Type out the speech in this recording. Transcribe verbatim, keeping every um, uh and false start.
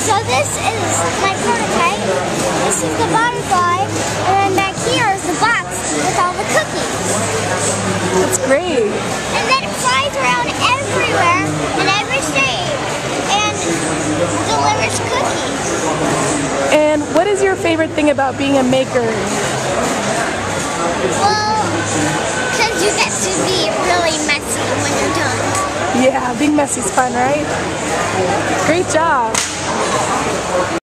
So this is my prototype. This is the butterfly, and then back here is the box with all the cookies. That's great. And then it flies around everywhere in every state and delivers cookies. And what is your favorite thing about being a maker? Well, because you get to be really messy when you're done. Yeah, being messy is fun, right? Great job.